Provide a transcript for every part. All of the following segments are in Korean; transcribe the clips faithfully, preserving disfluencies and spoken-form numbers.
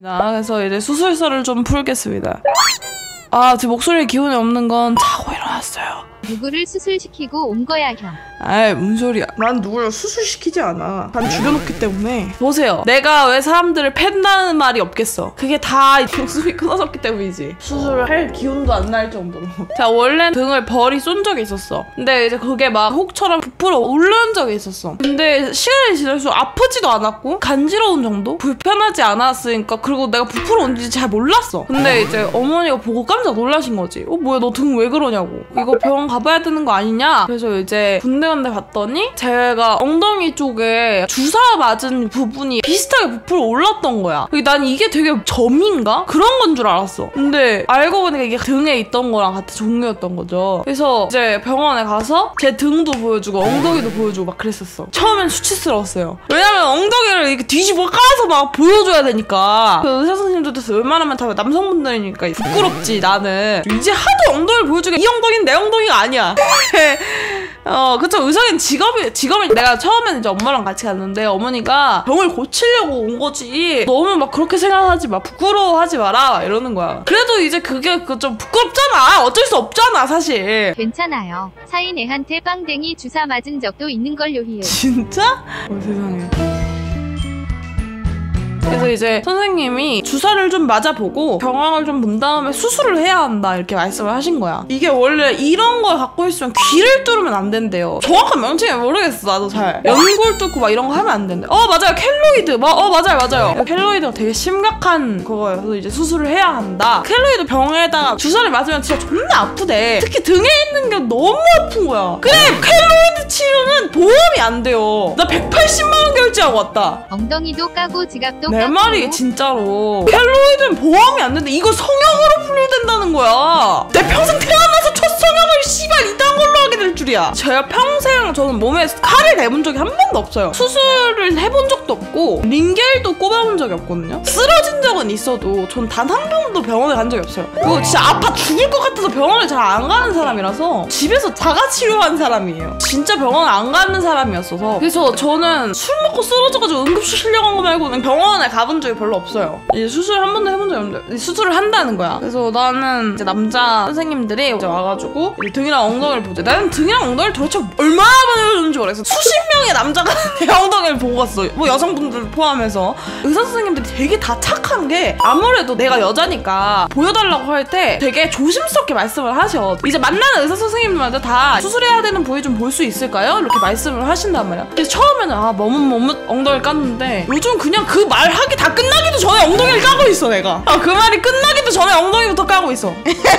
그래서 이제 수술설을 좀 풀겠습니다. 아, 제 목소리에 기운이 없는 건 자고 일어났어요. 누구를 수술시키고 온 거야, 형? 아이, 뭔 소리야. 난 누구를 수술시키지 않아. 난 죽여놓기 때문에. 보세요. 내가 왜 사람들을 팬다는 말이 없겠어. 그게 다 목숨이 끊어졌기 때문이지. 수술을 할 기운도 안 날 정도로. 자, 원래 등을 벌이 쏜 적이 있었어. 근데 이제 그게 막 혹처럼 부풀어 오르는 적이 있었어. 근데 시간이 지날수록 아프지도 않았고 간지러운 정도? 불편하지 않았으니까. 그리고 내가 부풀어 온지 잘 몰랐어. 근데 이제 어머니가 보고 깜짝 놀라신 거지. 어, 뭐야, 너 등 왜 그러냐고. 이거 병원 가봐야 되는 거 아니냐? 그래서 이제 군대 간데 봤더니 제가 엉덩이 쪽에 주사 맞은 부분이 비슷하게 부풀어 올랐던 거야. 난 이게 되게 점인가? 그런 건 줄 알았어. 근데 알고 보니까 이게 등에 있던 거랑 같은 종류였던 거죠. 그래서 이제 병원에 가서 제 등도 보여주고 엉덩이도 보여주고 막 그랬었어. 처음엔 수치스러웠어요. 왜냐면 엉덩이를 이렇게 뒤집어 까서 막 보여줘야 되니까. 그 의사 선생님들도 웬만하면 다 남성분들이니까 부끄럽지 나는. 이제 하도 엉덩이를 보여주니까 이 엉덩이는 내 엉덩이가 아니야. 어, 그쵸. 의사는 직업이, 직업이, 내가 처음에는 이제 엄마랑 같이 갔는데 어머니가 병을 고치려고 온 거지. 너무 막 그렇게 생각하지 마. 부끄러워하지 마라. 이러는 거야. 그래도 이제 그게 그 좀 부끄럽잖아. 어쩔 수 없잖아, 사실. 괜찮아요. 사인 애한테 빵댕이 주사 맞은 적도 있는 걸요, 히읗. 진짜? 어, 세상에. 그래서 이제 선생님이 주사를 좀 맞아보고 경황을 좀 본 다음에 수술을 해야 한다 이렇게 말씀을 하신 거야. 이게 원래 이런 걸 갖고 있으면 귀를 뚫으면 안 된대요. 정확한 명칭이 모르겠어. 나도 잘. 연골 뚫고 막 이런 거 하면 안 된대. 어, 맞아요. 켈로이드. 마, 어, 맞아요. 맞아요. 켈로이드가 되게 심각한 그거예요. 그래서 이제 수술을 해야 한다. 켈로이드 병에다가 주사를 맞으면 진짜 존나 아프대. 특히 등에 있는 게 너무 아픈 거야. 그래, 켈로이드 치료는 보험이 안 돼요. 나 백팔십만 원 결제하고 왔다. 엉덩이도 까고 지갑도 내 까고. 말이 진짜로. 켈로이드는 보험이 안 되는데 이거 성형으로 분류된다는 거야. 내 평생 태어나서 첫 성형을 씨발 이딴 걸로 하게 될 줄이야. 제가 평생 저는 몸에 칼을 대본 적이 한 번도 없어요. 수술을 해본 적도 없고 링겔도 꼽아본 적이 없거든요. 쓰러진 적은 있어도 전 단 한 번도 병원에 간 적이 없어요. 그거 진짜 아파 죽을 것 같아서 병원을 잘 안 가는 사람이라서 집에서 자가치료한 사람이에요. 진짜 병원 안 가는 사람이었어서. 그래서 저는 술 먹고 쓰러져가지고 응급실 실려간 거 말고는 병원에 가본 적이 별로 없어요. 이제 수술 한 번도 해본 적이 없는데 수술을 한다는 거야. 그래서 나는 이제 남자 선생님들이 이제 와가지고 이제 등이랑 엉덩이를 보자. 나는 등이랑 엉덩이를 도대체 얼마나 많이 보여줬는지 모르겠어. 수십 명의 남자가 내 엉덩이를 보고 갔어. 뭐 여성분들 포함해서. 의사 선생님들이 되게 다 착한 게 아무래도 내가 여자니까 보여달라고 할 때 되게 조심스럽게 말씀을 하셔. 이제 만나는 의사 선생님들마다 다 수술해야 되는 부위 좀 볼 수 있을까요? 이렇게 말씀을 하신단 말이야. 그래서 처음에는 아 머뭇머뭇 엉덩이를 깠는데 요즘 그냥 그 말하기 다 끝나기도 전에 엉덩이를 까고 있어 내가. 아, 그 말이 끝나기도 전에 엉덩이부터 까고 있어.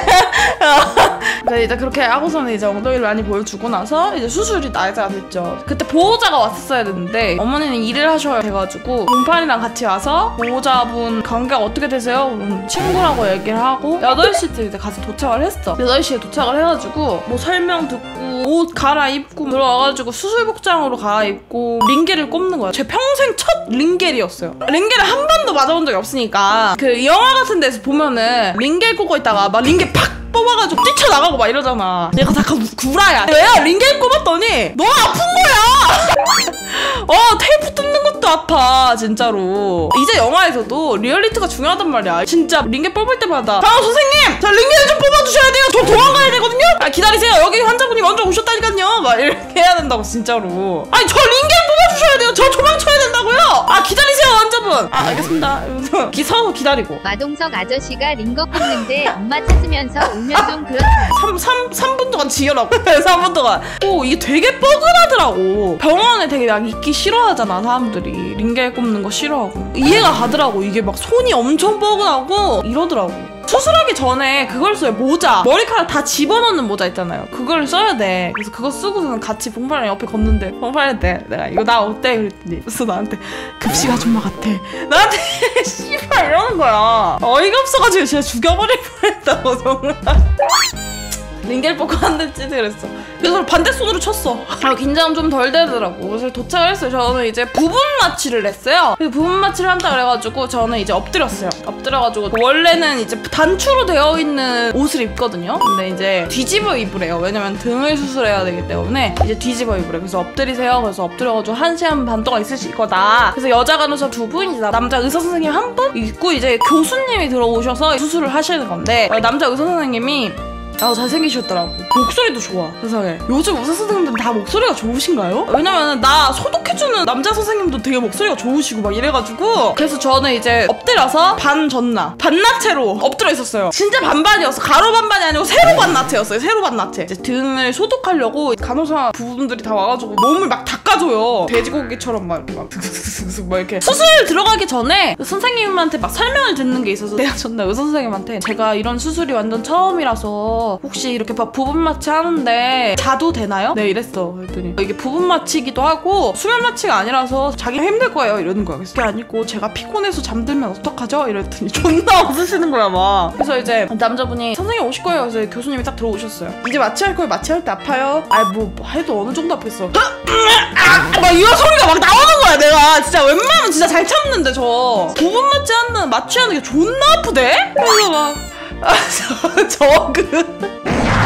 이제 그렇게 하고서는 이제 엉덩이를 많이 보여주고 나서 이제 수술이 날짜가 됐죠. 그때 보호자가 왔었어야 됐는데 어머니는 일을 하셔야 돼가지고 동판이랑 같이 와서 보호자분 관계가 어떻게 되세요? 그럼 친구라고 얘기를 하고 여덟 시쯤 이제 가서 도착을 했어. 여덟 시에 도착을 해가지고 뭐 설명 듣고 옷 갈아입고 들어와가지고 수술복장으로 갈아입고 링겔을 꼽는 거야. 제 평생 첫 링겔이었어요. 링겔을 한 번도 맞아본 적이 없으니까 그 영화 같은 데서 보면은 링겔 꽂고 있다가 막 링겔 팍 뽑아가지고 뛰쳐나가고 막 이러잖아. 얘가 다 구라야. 내가 링겔 꼽았더니 너무 아픈 거야. 어, 테이프 뜯는 것도 아파 진짜로. 이제 영화에서도 리얼리티가 중요하단 말이야. 진짜 링겔 뽑을 때마다 아, 선생님 저 링겔 좀 뽑아주셔야 돼요. 저 도망가야 되거든요. 아, 기다리세요. 여기 환자분이 먼저 오셨다니까요. 막 이렇게 해야 된다고 진짜로. 아니 저 링겔 뽑아주셔야 돼요. 저 도망쳐야 된다고요. 아, 기다리세요 환자분. 아, 알겠습니다. 이러면서 기, 서서 기다리고. 마동석 아저씨가 링거 꼽는데 엄마 찾으면서 울면 좀 그렇다. 삼 분 동안 지혈하고. 삼 분 동안. 오, 이게 되게 뻐근하더라고. 병원에 되게 막 있기 싫어하잖아 사람들이. 링겔 꼽는 거 싫어하고. 이해가 가더라고. 이게 막 손이 엄청 뻐근하고 이러더라고. 수술하기 전에 그걸 써요. 모자. 머리카락 다 집어넣는 모자 있잖아요. 그걸 써야 돼. 그래서 그거 쓰고서는 같이 봉팔이랑 옆에 걷는데 봉팔이한테 내가 이거 나 어때? 그랬더니 그래서 나한테 급식 아줌마 같아. 나한테 씨발 이러는 거야. 어이가 없어가지고 진짜 죽여버릴 뻔했다고 정말. 링겔 뽑고 한 대 찌드 그랬어. 그래서 반대손으로 쳤어. 아, 긴장 좀 덜 되더라고. 그래서 도착을 했어요. 저는 이제 부분 마취를 했어요. 그래서 부분 마취를 한다 그래가지고 저는 이제 엎드렸어요. 엎드려가지고 원래는 이제 단추로 되어 있는 옷을 입거든요. 근데 이제 뒤집어 입으래요. 왜냐면 등을 수술해야 되기 때문에 이제 뒤집어 입으래. 그래서 엎드리세요. 그래서 엎드려가지고 한 시간 반 동안 있으실 거다. 그래서 여자 간호사 두 분이다. 남자 의사 선생님 한 분 있고 이제 교수님이 들어오셔서 수술을 하시는 건데 남자 의사 선생님이 아, 잘생기셨더라고. 목소리도 좋아, 세상에. 요즘 의사 선생님들은 다 목소리가 좋으신가요? 왜냐면 나 소독해주는 남자 선생님도 되게 목소리가 좋으시고 막 이래가지고 그래서 저는 이제 엎드려서 반 전나 반나체로 엎드려 있었어요. 진짜 반반이었어. 가로 반반이 아니고 세로 반나체였어요. 세로 반나체. 이제 등을 소독하려고 간호사 부분들이 다 와가지고 몸을 막 닦아줘요. 돼지고기처럼 막 이렇게 막 슥슥슥슥 막 이렇게. 수술 들어가기 전에 선생님한테 막 설명을 듣는 게 있어서 내가 전나 의사 선생님한테 제가 이런 수술이 완전 처음이라서 혹시 이렇게 막 부분 마취 하는데 자도 되나요? 네, 이랬어. 그랬더니 이게 부분 마취기도 하고 수면 마취가 아니라서 자기가 힘들 거예요 이러는 거야. 그래서 그게 아니고 제가 피곤해서 잠들면 어떡하죠? 이랬더니 존나 웃으시는 거야 막. 그래서 이제 남자분이 선생님 오실 거예요. 그래서 교수님이 딱 들어오셨어요. 이제 마취할 거예요. 마취할 때 아파요? 아이 뭐 해도 어느 정도 아팠어. 막 이런 소리가 막 나오는 거야. 내가 진짜 웬만하면 진짜 잘 참는데 저 부분 마취 하는 마취하는 게 존나 아프대? 그래서 막 아, 저, 저, 그.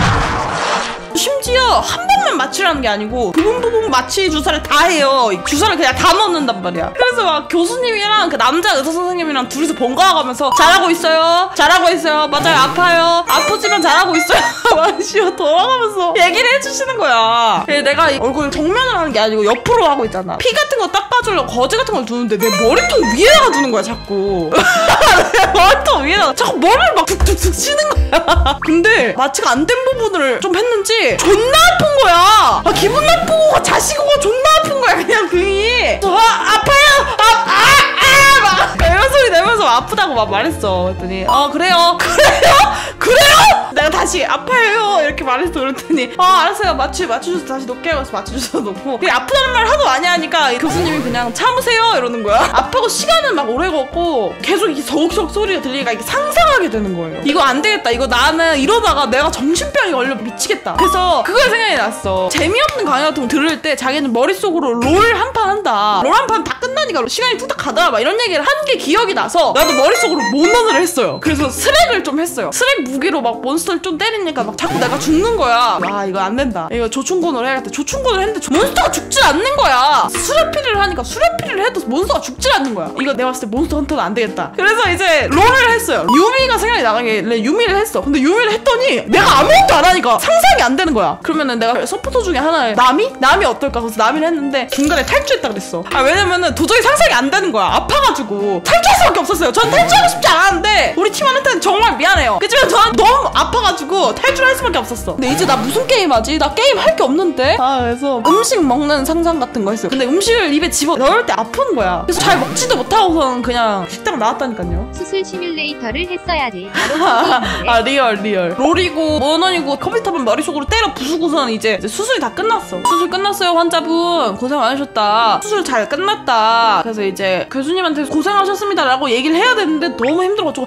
심지어 한 번만 마취라는 게 아니고 부분 부분 마취 주사를 다 해요. 주사를 그냥 다 넣는단 말이야. 그래서 막 교수님이랑 그 남자 의사 선생님이랑 둘이서 번갈아가면서 잘하고 있어요. 잘하고 있어요. 맞아요. 아파요. 아프지만 잘하고 있어요. 막 쉬어 돌아가면서 얘기를 해주시는 거야. 내가 얼굴 정면을 하는 게 아니고 옆으로 하고 있잖아. 피 같은 거 닦아주려고 거즈 같은 걸 두는데 내 머리통 위에다가 두는 거야 자꾸. 내 머리통 위에다가 자꾸 머리를 막 툭툭툭 치는 거야. 근데 마취가 안 된 부분을 좀 했는지 존나 아픈 거야. 아, 기분 나쁘고 자식이고 존나 아픈 거야 그냥 등이. 저 아, 아파요. 아, 아, 아, 막 이런 소리 내면서 아프다고 막 말했어. 그랬더니 어 그래요. 그래요? 그래요? 내가 다시 아파요 이렇게 말했어. 그랬더니 어 알았어요. 마취 마취주사 다시 놓게요. 그래서 마취주사 놓고 그게 아프다는 말 하도 많이 하니까 교수님이 그냥 참으세요 이러는 거야. 아파고 시간은 막 오래 걷고 계속 이게 서욱서욱 소리가 들리니까 이게 상상하게 되는 거예요. 이거 안 되겠다. 이거 나는 이러다가 내가 정신병이 걸려 미치겠다. 그래서 그걸 생각이 났어. 재미없는 강의 같은 거 들을 때 자기는 머릿속으로 롤 한 판 한다. 롤 한 판 다 끝나니까 시간이 뚝딱 가더라 막 이런 얘기를 한 게 기억이 나서 나도 머릿속으로 몬런을 했어요. 그래서 스렉을 좀 했어요. 스렉 무기로 막 몬스터를 좀 때리니까 막 자꾸 내가 죽는 거야. 아 이거 안 된다. 이거 조충곤을 해야겠다. 조충곤을 했는데 몬스터가 죽질 않는 거야. 수레피를 하니까 수레피를 해도 몬스터가 죽질 않는 거야. 이거 내가 봤을 때 몬스터 헌터는 안 되겠다. 그래서 이제 롤을 했어요. 유미가 생각이 나길래 유미를 했어. 근데 유미를 했더니 내가 아무것도 안 하니까 상상이 안 되는 거야. 그러면은 내가 서포터 중에 하나에 나미? 나미 어떨까? 그래서 나미를 했는데 중간에 탈주했다 그랬어. 아 왜냐면은 도저히 상상이 안 되는 거야. 아파가지고 탈주할 수밖에 없었어요. 전 탈주하고 싶지 않았는데 우리 팀원한테는 정말 미안해요. 그치만 저는 너무 아파가지고 탈주를 할 수밖에 없었어. 근데 이제 나 무슨 게임 하지? 나 게임 할 게 없는데? 아 그래서 음식 먹는 상상 같은 거 했어요. 근데 음식을 입에 집어 넣을 때 아픈 거야. 그래서 잘 먹지도 못하고서는 그냥 식당 나왔다니까요. 수술 시뮬레이터를 했어야지. 아 리얼 리얼. 롤이고 원원이고 컴퓨터만 머릿속으로 때려 부수고서는 이제, 이제 수술이 다 끝났어. 수술 끝났어요 환자분. 고생 많으셨다. 수술 잘 끝났다. 그래서 이제 교수님한테 고생하셨습니다 라고 얘기를 해야 되는데 너무 힘들어가지고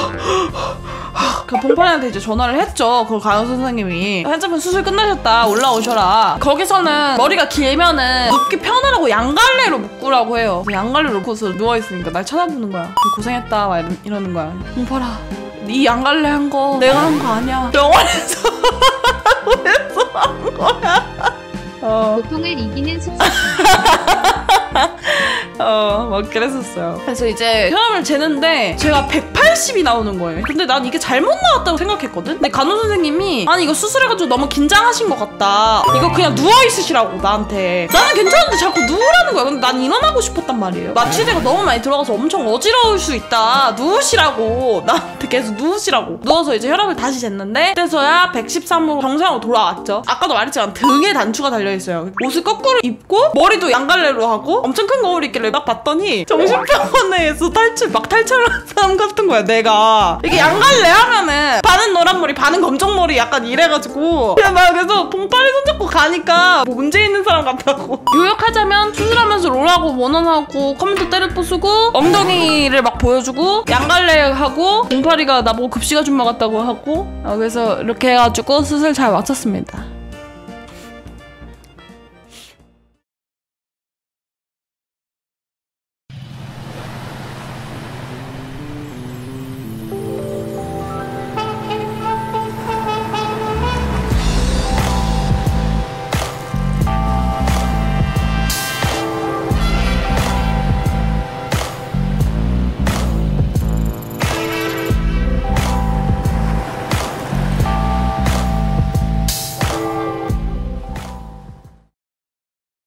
그 봉판이한테 이제 전화를 했죠. 그 간호사 선생님이 환자분 수술 끝나셨다 올라오셔라. 거기서는 머리가 길면은 눕기 편하라고 양갈래로 묶으라고 해요. 양갈래로 묶어서 누워있으니까 날 쳐다보는 거야. 고생했다 막 이러, 이러는 거야. 봉판아 네 양갈래 한 거 내가 한 거 아니야. 병원에서 병원에서 한 거야. 어. 고통을 이기는 숙소. 어, 막 그랬었어요. 그래서 이제 혈압을 재는데 제가 백팔십이 나오는 거예요. 근데 난 이게 잘못 나왔다고 생각했거든? 근데 간호 선생님이 아니 이거 수술해가지고 너무 긴장하신 것 같다. 이거 그냥 누워있으시라고 나한테. 나는 괜찮은데 자꾸 누우라는 거야. 근데 난 일어나고 싶었단 말이에요. 마취제가 너무 많이 들어가서 엄청 어지러울 수 있다. 누우시라고. 나한테 계속 누우시라고. 누워서 이제 혈압을 다시 쟀는데 그때서야 백십삼으로 정상으로 돌아왔죠. 아까도 말했지만 등에 단추가 달려있어요. 옷을 거꾸로 입고 머리도 양갈래로 하고 엄청 큰 거울 있길래 거예요. 딱 봤더니 정신병원에서 탈출 막 탈출한 사람 같은 거야. 내가 이게 양갈래 하면은 반은 노란머리 반은 검정머리 약간 이래가지고 그냥 막 그래서 봉파리 손잡고 가니까 뭐 문제 있는 사람 같다고. 요약하자면 수술하면서 롤하고 원원하고 컴퓨터 때려 부수고 엉덩이를 막 보여주고 양갈래 하고 봉파리가 나보고 급식 아줌마 같다고 하고 어, 그래서 이렇게 해가지고 수술 잘 마쳤습니다.